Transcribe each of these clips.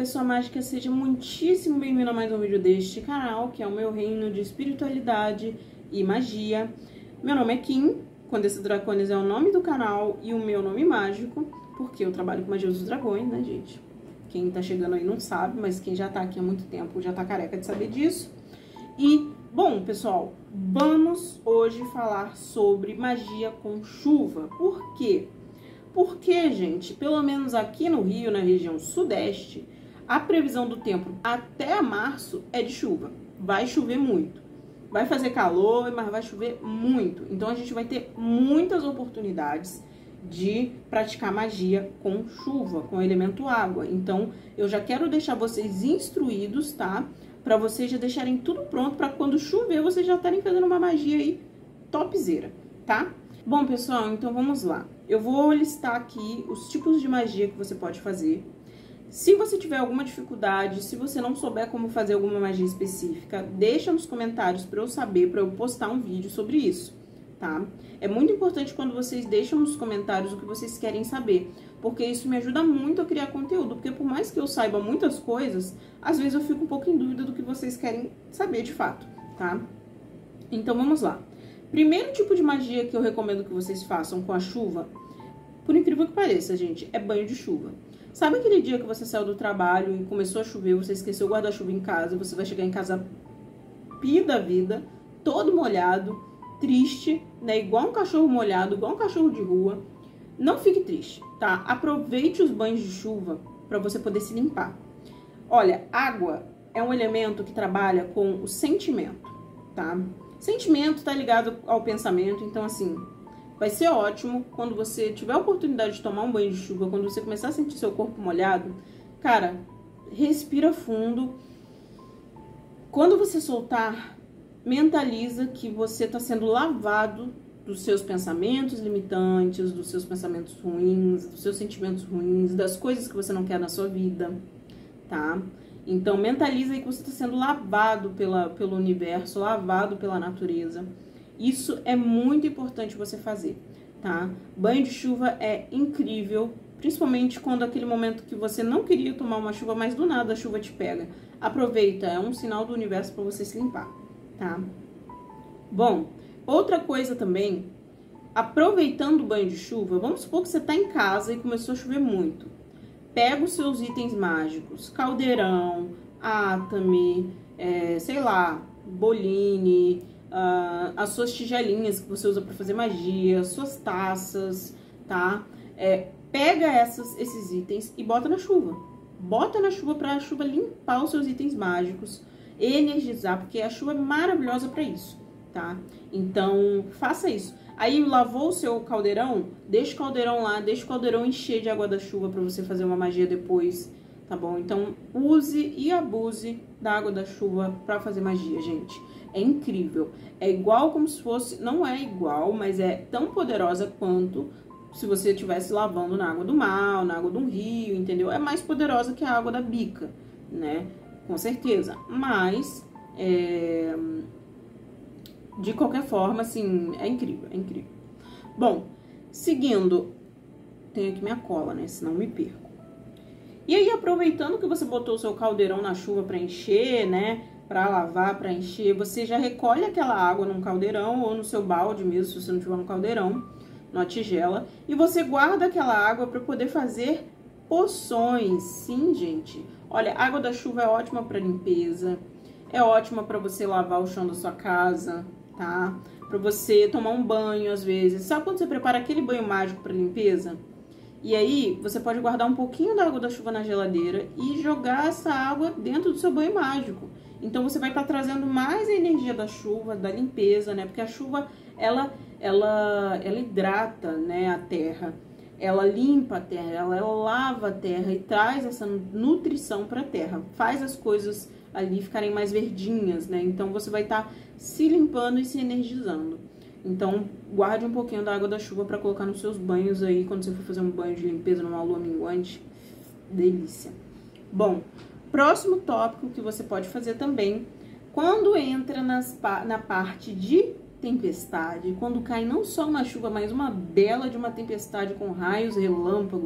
pessoa mágica, seja muitíssimo bem-vindo a mais um vídeo deste canal, que é o meu reino de espiritualidade e magia. Meu nome é Kim, Condessa Dracones é o nome do canal e o meu nome mágico, porque eu trabalho com magia dos dragões, né, gente? Quem tá chegando aí não sabe, mas quem já tá aqui há muito tempo já tá careca de saber disso. E, bom, pessoal, vamos hoje falar sobre magia com chuva. Por quê? Porque, gente, pelo menos aqui no Rio, na região sudeste, a previsão do tempo até março é de chuva. Vai chover muito. Vai fazer calor, mas vai chover muito. Então, a gente vai ter muitas oportunidades de praticar magia com chuva, com o elemento água. Então, eu já quero deixar vocês instruídos, tá? Para vocês já deixarem tudo pronto para quando chover, vocês já estarem fazendo uma magia aí topzera, tá? Bom, pessoal, então vamos lá. Eu vou listar aqui os tipos de magia que você pode fazer. Se você tiver alguma dificuldade, se você não souber como fazer alguma magia específica, deixa nos comentários para eu saber, para eu postar um vídeo sobre isso, tá? É muito importante quando vocês deixam nos comentários o que vocês querem saber, porque isso me ajuda muito a criar conteúdo, porque por mais que eu saiba muitas coisas, às vezes eu fico um pouco em dúvida do que vocês querem saber de fato, tá? Então vamos lá. Primeiro tipo de magia que eu recomendo que vocês façam com a chuva, por incrível que pareça, gente, é banho de chuva. Sabe aquele dia que você saiu do trabalho e começou a chover, você esqueceu o guarda-chuva em casa, você vai chegar em casa pi da vida, todo molhado, triste, né? Igual um cachorro molhado, igual um cachorro de rua. Não fique triste, tá? Aproveite os banhos de chuva para você poder se limpar. Olha, água é um elemento que trabalha com o sentimento, tá? Sentimento tá ligado ao pensamento, então assim, vai ser ótimo quando você tiver a oportunidade de tomar um banho de chuva, quando você começar a sentir seu corpo molhado, cara, respira fundo. Quando você soltar, mentaliza que você tá sendo lavado dos seus pensamentos limitantes, dos seus pensamentos ruins, dos seus sentimentos ruins, das coisas que você não quer na sua vida, tá? Então, mentaliza aí que você está sendo lavado pelo universo, lavado pela natureza. Isso é muito importante você fazer, tá? Banho de chuva é incrível, principalmente quando aquele momento que você não queria tomar uma chuva, mas do nada a chuva te pega. Aproveita, é um sinal do universo para você se limpar, tá? Bom, outra coisa também, aproveitando o banho de chuva, vamos supor que você está em casa e começou a chover muito. Pega os seus itens mágicos, caldeirão, atame, sei lá, boline, as suas tigelinhas que você usa para fazer magia, suas taças, tá? Pega esses itens e bota na chuva. Bota na chuva para a chuva limpar os seus itens mágicos, energizar, porque a chuva é maravilhosa para isso, tá? Então, faça isso. Aí, lavou o seu caldeirão, deixa o caldeirão lá, deixa o caldeirão encher de água da chuva pra você fazer uma magia depois, tá bom? Então, use e abuse da água da chuva pra fazer magia, gente. É incrível. É igual como se fosse... Não é igual, mas é tão poderosa quanto se você estivesse lavando na água do mar, na água de um rio, entendeu? É mais poderosa que a água da bica, né? Com certeza. Mas, de qualquer forma, assim, é incrível, é incrível. Bom, seguindo, tenho aqui minha cola, né? Senão me perco. E aí, aproveitando que você botou o seu caldeirão na chuva pra encher, né? Pra lavar, pra encher, você já recolhe aquela água num caldeirão ou no seu balde mesmo, se você não tiver no caldeirão, numa tigela. E você guarda aquela água pra poder fazer poções. Sim, gente. Olha, a água da chuva é ótima pra limpeza. É ótima pra você lavar o chão da sua casa, tá? Pra você tomar um banho, às vezes. Sabe quando você prepara aquele banho mágico pra limpeza? E aí, você pode guardar um pouquinho da água da chuva na geladeira e jogar essa água dentro do seu banho mágico. Então, você vai estar trazendo mais a energia da chuva, da limpeza, né? Porque a chuva, ela hidrata, né, a terra. Ela limpa a terra, ela lava a terra e traz essa nutrição pra terra. Faz as coisas ali ficarem mais verdinhas, né? Então, você vai estar se limpando e se energizando. Então, guarde um pouquinho da água da chuva para colocar nos seus banhos aí, quando você for fazer um banho de limpeza numa lua minguante. Delícia. Bom, próximo tópico que você pode fazer também, quando entra na parte de tempestade, quando cai não só uma chuva, mas uma bela de uma tempestade com raios, relâmpagos,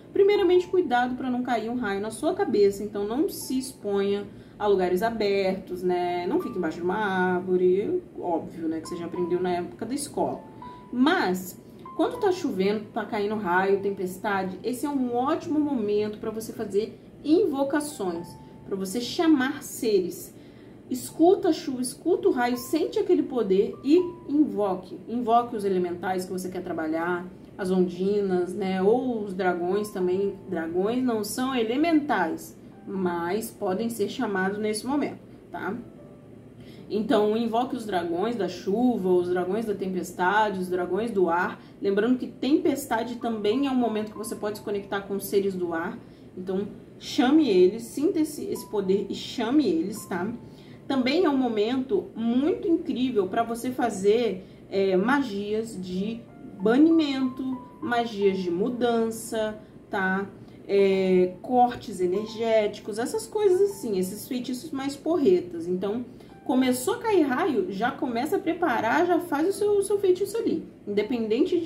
Primeiramente, cuidado para não cair um raio na sua cabeça, então não se exponha a lugares abertos, né? Não fique embaixo de uma árvore, óbvio, né? Que você já aprendeu na época da escola. Mas, quando tá chovendo, tá caindo raio, tempestade, esse é um ótimo momento para você fazer invocações, para você chamar seres. Escuta a chuva, escuta o raio, sente aquele poder e invoque. Invoque os elementais que você quer trabalhar, as ondinas, né? Ou os dragões também. Dragões não são elementais, mas podem ser chamados nesse momento, tá? Então, invoque os dragões da chuva, os dragões da tempestade, os dragões do ar. Lembrando que tempestade também é um momento que você pode se conectar com os seres do ar. Então, chame eles, sinta esse poder e chame eles, tá? Também é um momento muito incrível para você fazer magias de banimento, magias de mudança, tá? Cortes energéticos, essas coisas assim, esses feitiços mais porretas. Então, começou a cair raio, já começa a preparar, já faz o seu feitiço ali. Independente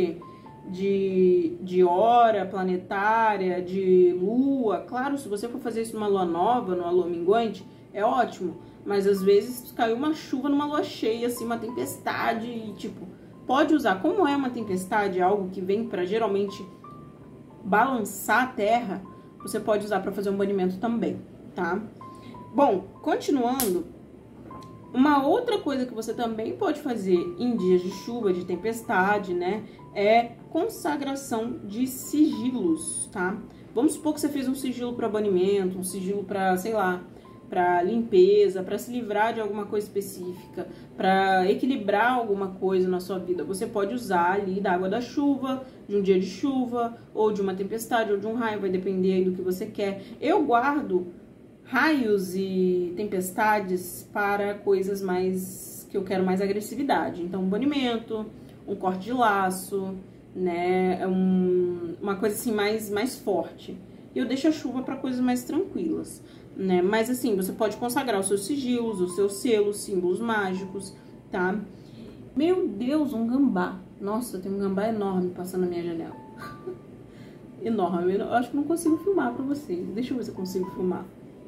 de hora planetária, de lua. Claro, se você for fazer isso numa lua nova, numa lua minguante, é ótimo. Mas às vezes caiu uma chuva numa lua cheia, assim, uma tempestade e tipo, pode usar. Como é uma tempestade, algo que vem para geralmente balançar a terra, você pode usar para fazer um banimento também, tá? Bom, continuando, uma outra coisa que você também pode fazer em dias de chuva, de tempestade, né, é consagração de sigilos, tá? Vamos supor que você fez um sigilo para banimento, um sigilo para, sei lá, para limpeza, para se livrar de alguma coisa específica, para equilibrar alguma coisa na sua vida. Você pode usar ali da água da chuva, de um dia de chuva, ou de uma tempestade, ou de um raio, vai depender aí do que você quer. Eu guardo raios e tempestades para coisas mais que eu quero mais agressividade. Então, um banimento, um corte de laço, né, uma coisa assim mais forte. E eu deixo a chuva para coisas mais tranquilas, né? Mas assim, você pode consagrar os seus sigilos, os seus selos, símbolos mágicos, tá? Meu Deus, um gambá. Nossa, tem um gambá enorme passando na minha janela. Enorme. Eu acho que não consigo filmar pra vocês. Deixa eu ver se eu consigo filmar.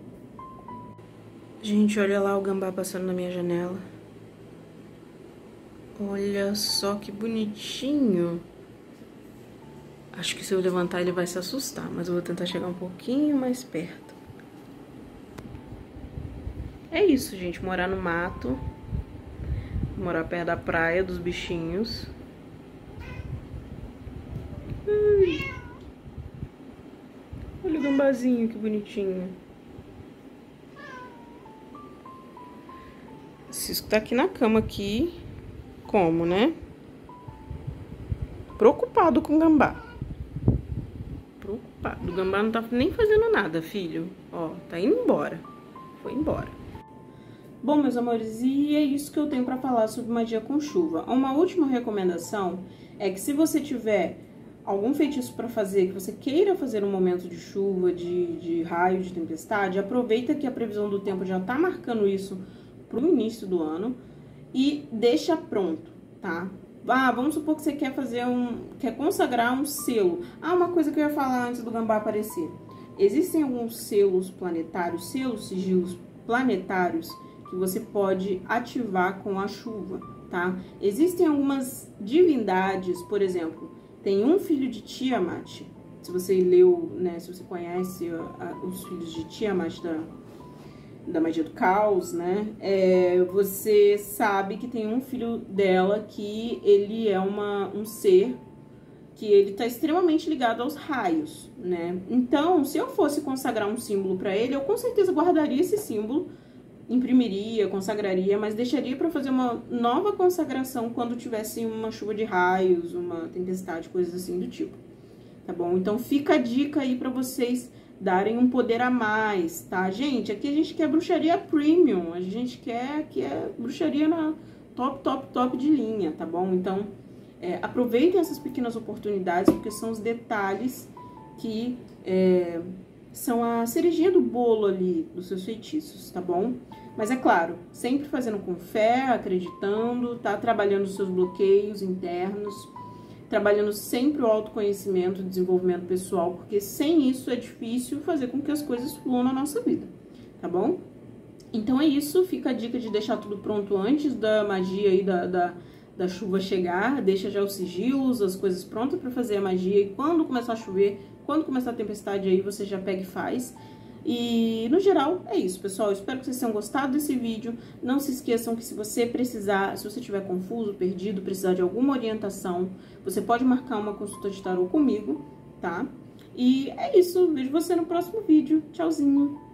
Gente, olha lá o gambá passando na minha janela. Olha só que bonitinho. Acho que se eu levantar ele vai se assustar, mas eu vou tentar chegar um pouquinho mais perto. É isso, gente, morar no mato, morar perto da praia, dos bichinhos. Olha o gambazinho, que bonitinho. Cisco tá aqui na cama, aqui, como, né? Preocupado com o gambá. Preocupado. O gambá não tá nem fazendo nada, filho. Ó, tá indo embora. Foi embora. Bom, meus amores, e é isso que eu tenho pra falar sobre magia com chuva. Uma última recomendação é que se você tiver algum feitiço pra fazer, que você queira fazer um momento de chuva, de raio, de tempestade, aproveita que a previsão do tempo já tá marcando isso pro início do ano e deixa pronto, tá? Ah, vamos supor que você quer quer consagrar um selo. Ah, uma coisa que eu ia falar antes do gambá aparecer. Existem alguns selos planetários, sigilos planetários, que você pode ativar com a chuva, tá? Existem algumas divindades, por exemplo, tem um filho de Tiamat. Se você leu, né, se você conhece os filhos de Tiamat da magia do caos, né? Você sabe que tem um filho dela que ele é um ser que ele tá extremamente ligado aos raios, né? Então, se eu fosse consagrar um símbolo para ele, eu com certeza guardaria esse símbolo, imprimiria, consagraria, mas deixaria para fazer uma nova consagração quando tivesse uma chuva de raios, uma tempestade, coisas assim do tipo, tá bom? Então, fica a dica aí para vocês darem um poder a mais, tá? Gente, aqui a gente quer bruxaria premium, a gente quer que é bruxaria na top de linha, tá bom? Então, aproveitem essas pequenas oportunidades, porque são os detalhes que são a cerejinha do bolo ali dos seus feitiços, tá bom? Mas é claro, sempre fazendo com fé, acreditando, tá? Trabalhando os seus bloqueios internos. trabalhando sempre o autoconhecimento, o desenvolvimento pessoal, porque sem isso é difícil fazer com que as coisas fluam na nossa vida, tá bom? Então é isso, fica a dica de deixar tudo pronto antes da magia aí da chuva chegar, deixa já os sigilos, as coisas prontas para fazer a magia, e quando começar a chover, quando começar a tempestade aí, você já pega e faz. E, no geral, é isso, pessoal. Eu espero que vocês tenham gostado desse vídeo. Não se esqueçam que se você precisar, se você estiver confuso, perdido, precisar de alguma orientação, você pode marcar uma consulta de tarô comigo, tá? E é isso. Vejo você no próximo vídeo. Tchauzinho!